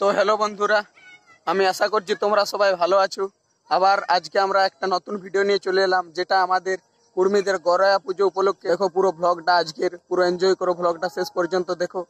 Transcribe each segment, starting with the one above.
तो हेलो बंधुरा আমি আশা করছি তোমরা সবাই ভালো আছো। আবার আজকে আমরা একটা নতুন ভিডিও নিয়ে চলে এলাম, যেটা আমাদের কুর্মীদের গড়ায়া পুজো উপলক্ষে। দেখো পুরো ব্লগটা আজকের, পুরো এনজয় করো, ব্লগটা শেষ পর্যন্ত দেখো।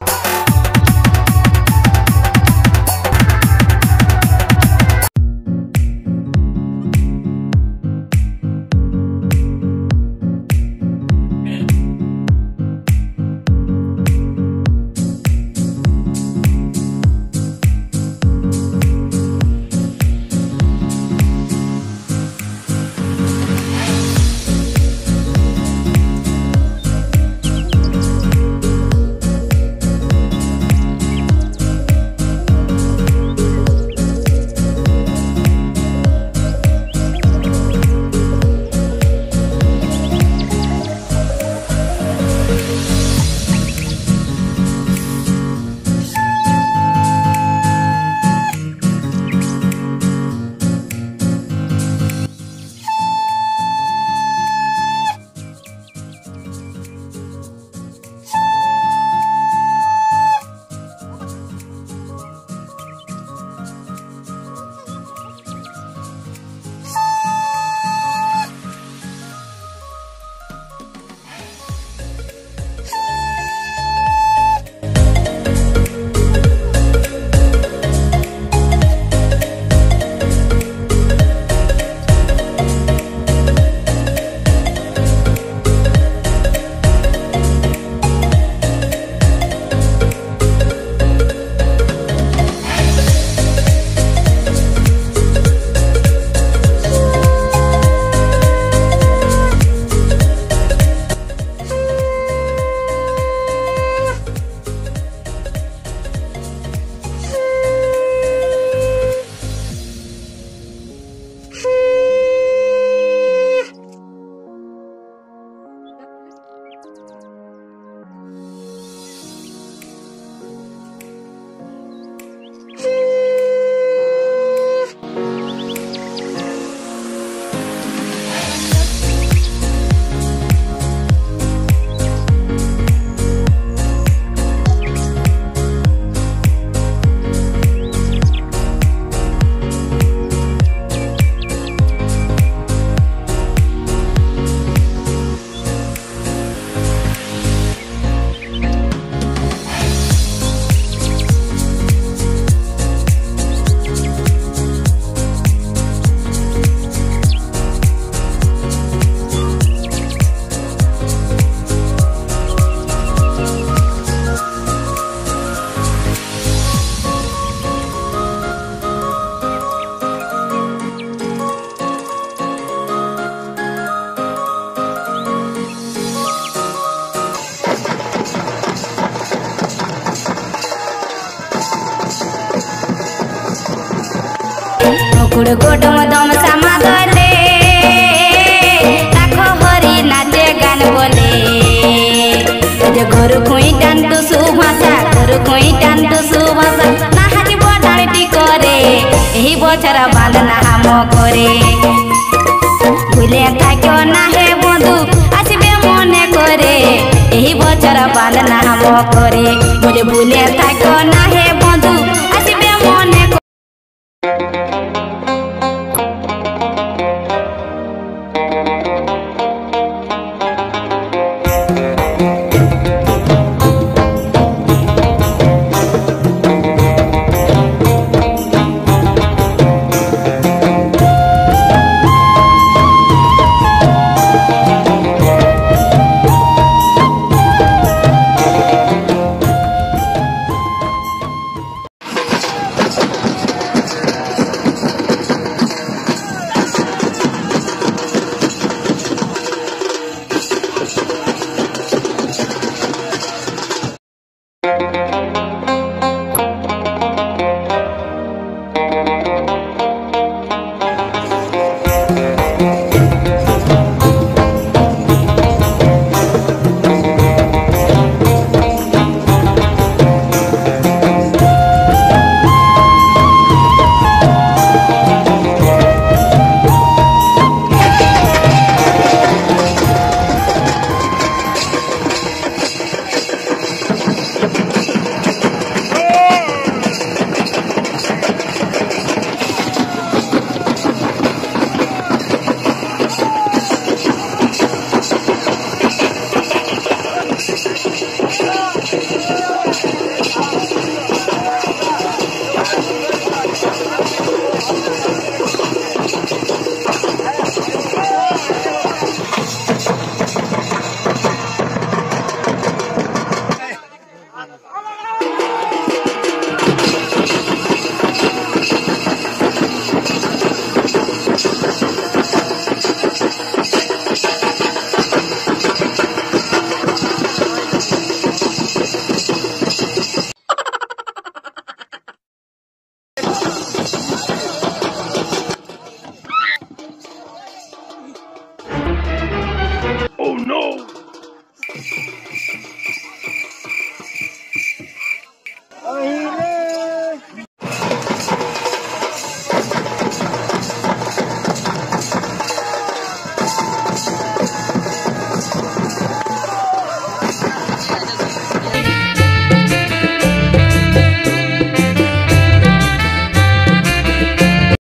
कुड़कोटम दम समादले ताको हरी नाचे गान बोले जे घर कोई टांटू सुभाषा घर कोई टांटू सुभाषा ना हाजी बडाळटी करे एही बछरा बांधना हम करे भूले थाक्यो ना हे बंधु आसीबे मने करे एही बछरा बांधना हम करे बोले भूले थाक्यो ना हे बंधु आसीबे मने